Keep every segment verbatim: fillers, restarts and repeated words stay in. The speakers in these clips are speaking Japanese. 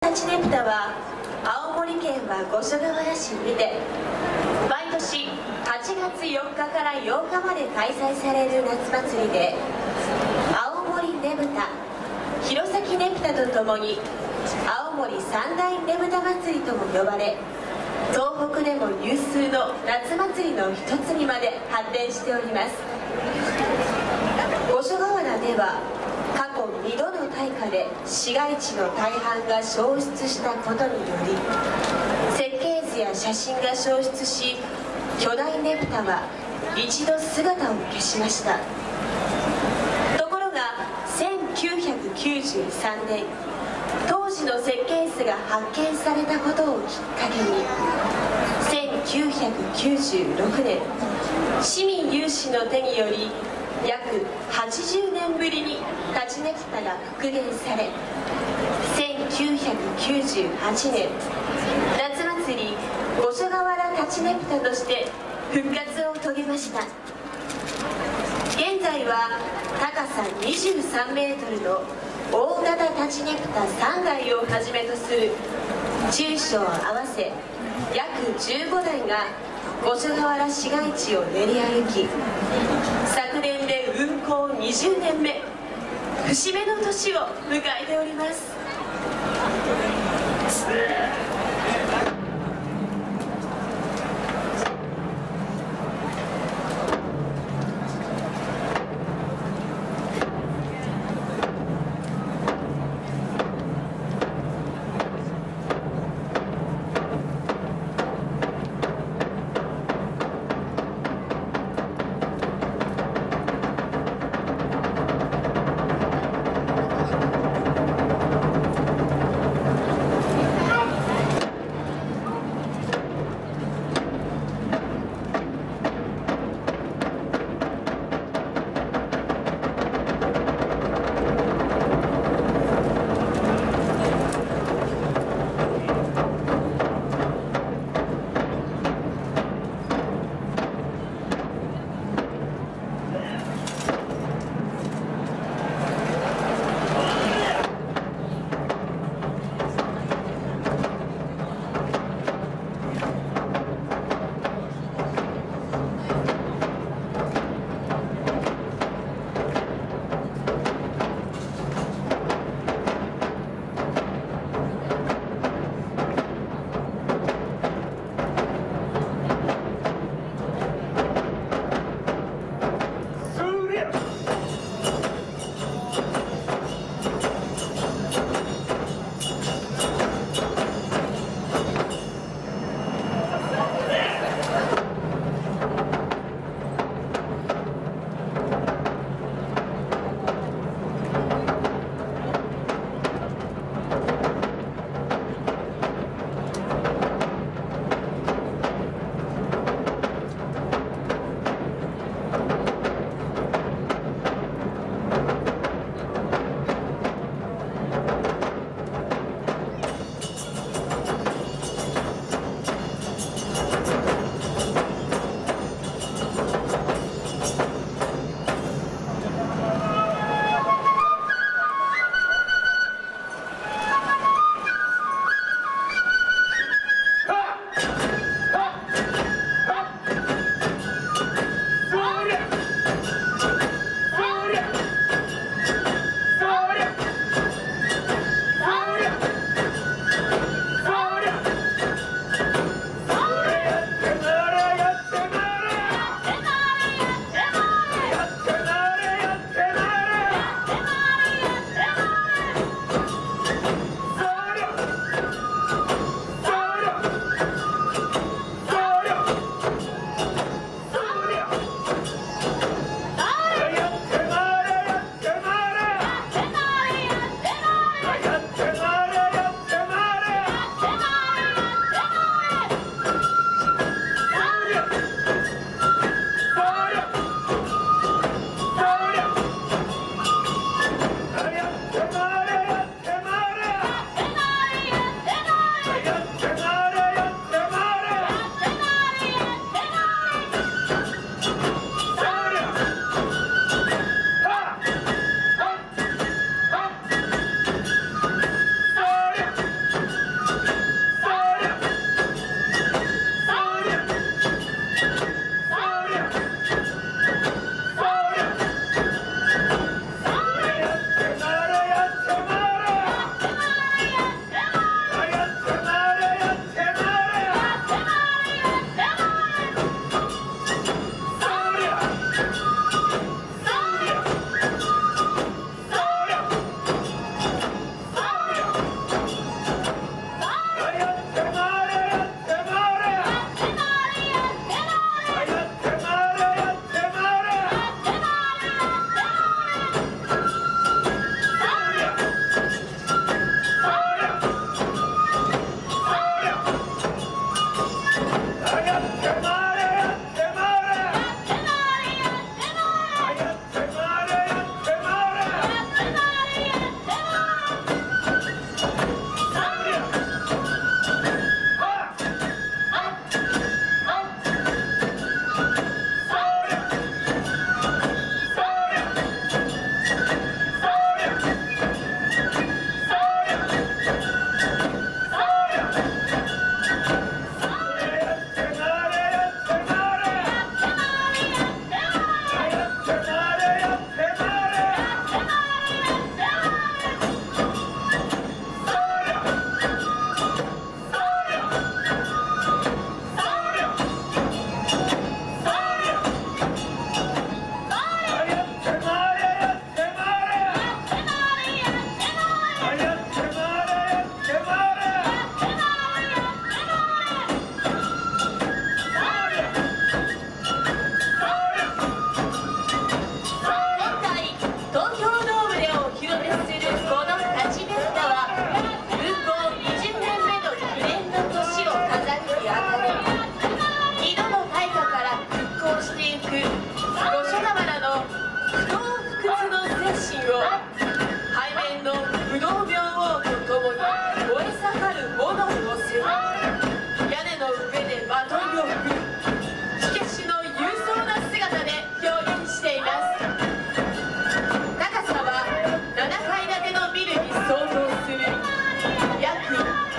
立ねぷたは青森県は五所川原市にて毎年はちがつよっかからようかまで開催される夏祭りで、青森ねぶた、弘前ねぷたとともに青森三大ねぶた祭りとも呼ばれ、東北でも有数の夏祭りの一つにまで発展しております。五所川原では過去にどの大火で市街地の大半が焼失したことにより、設計図や写真が消失し、巨大ねぷたは一度姿を消しました。ところがせんきゅうひゃくきゅうじゅうさんねん、当時の設計図が発見されたことをきっかけに、せんきゅうひゃくきゅうじゅうろくねん、市民有志の手により約はちじゅうねんぶりに立ちねぷたが復元され、せんきゅうひゃくきゅうじゅうはちねん、夏祭り五所川原立ちねぷたとして復活を遂げました。現在は高さにじゅうさんメートルの大型立ちねぷたさんだいをはじめとする中小合わせ約じゅうごだいが五所川原市街地を練り歩き、昨年で運行にじゅうねんめ、節目の年を迎えております。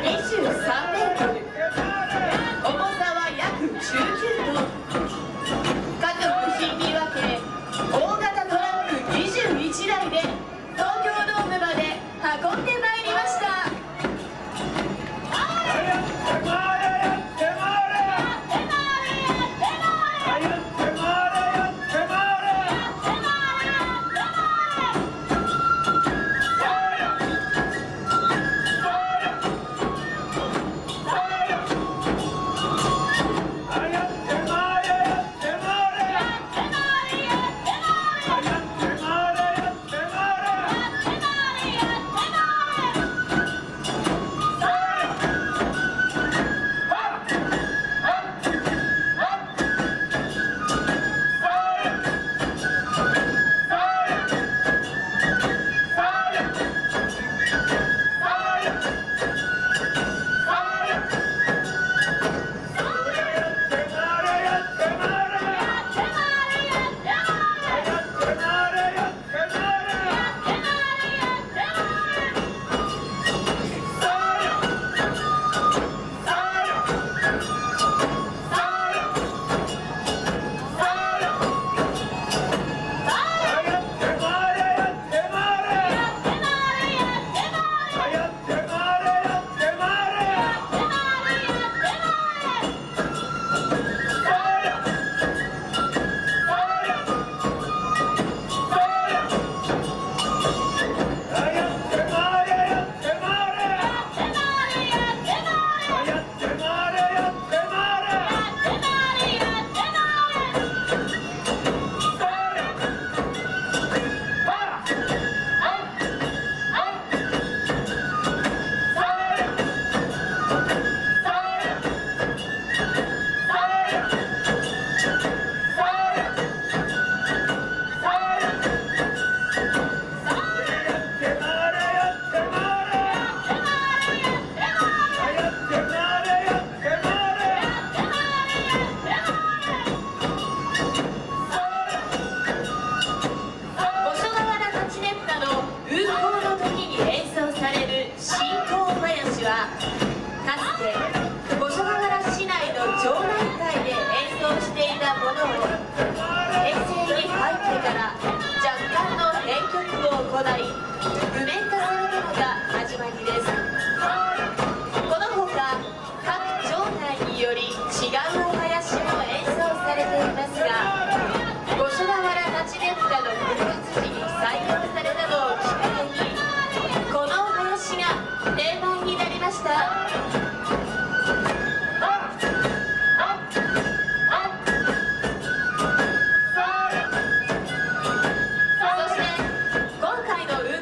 にじゅうさんメートル、重さは約じゅうきゅうトン。各部品に分け、大型トラックにじゅういちだいで東京ドームまで運んでまいりました。 そして今回の運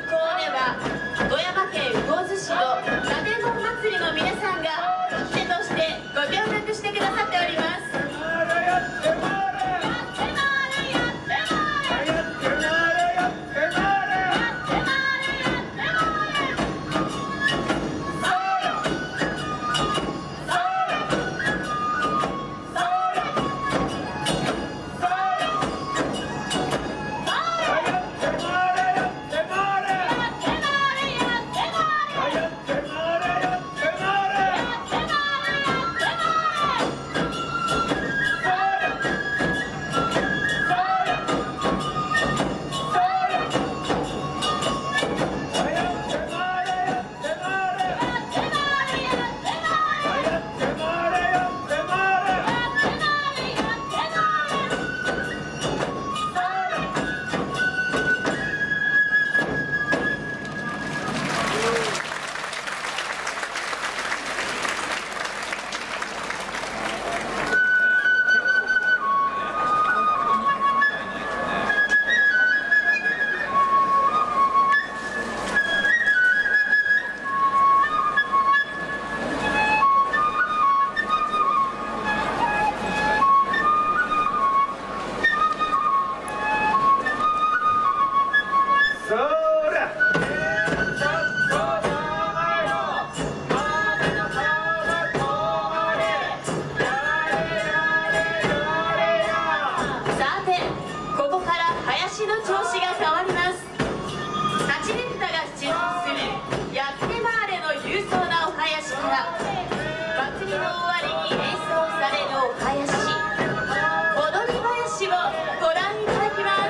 から祭りの終わりに演奏されるお囃子、踊り囃子をご覧いただきます。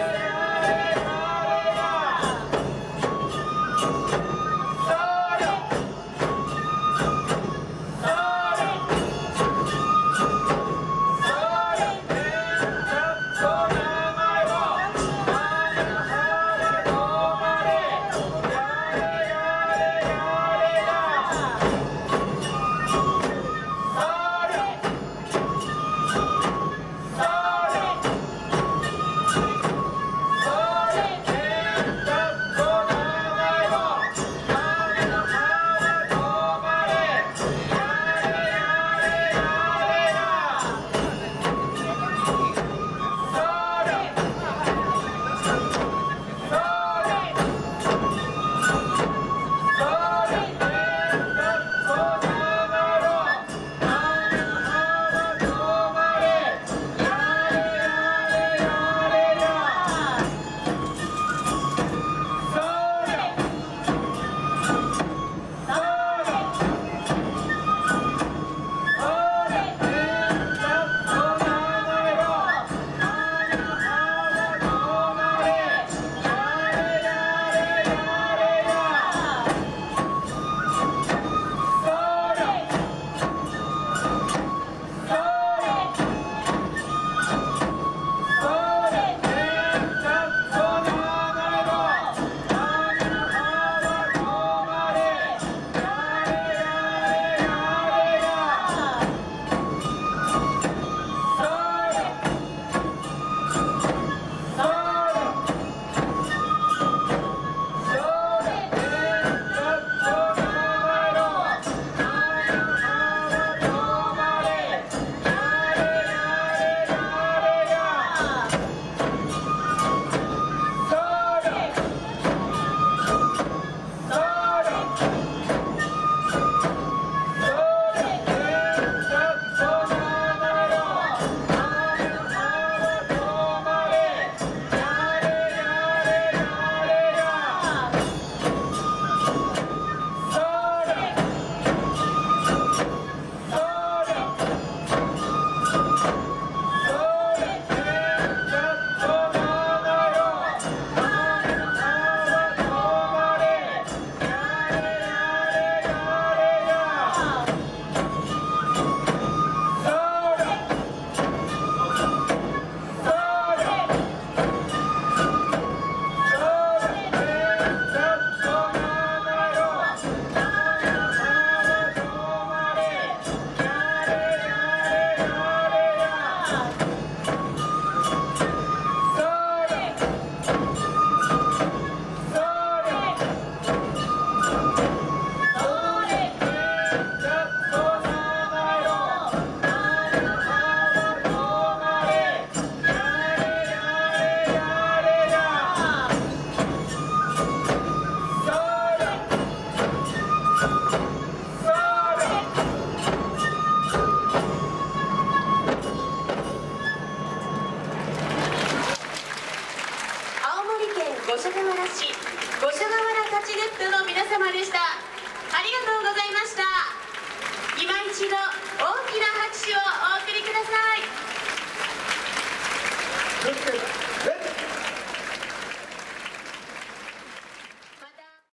五所川原市五所川原立ちグッドの皆様でした。ありがとう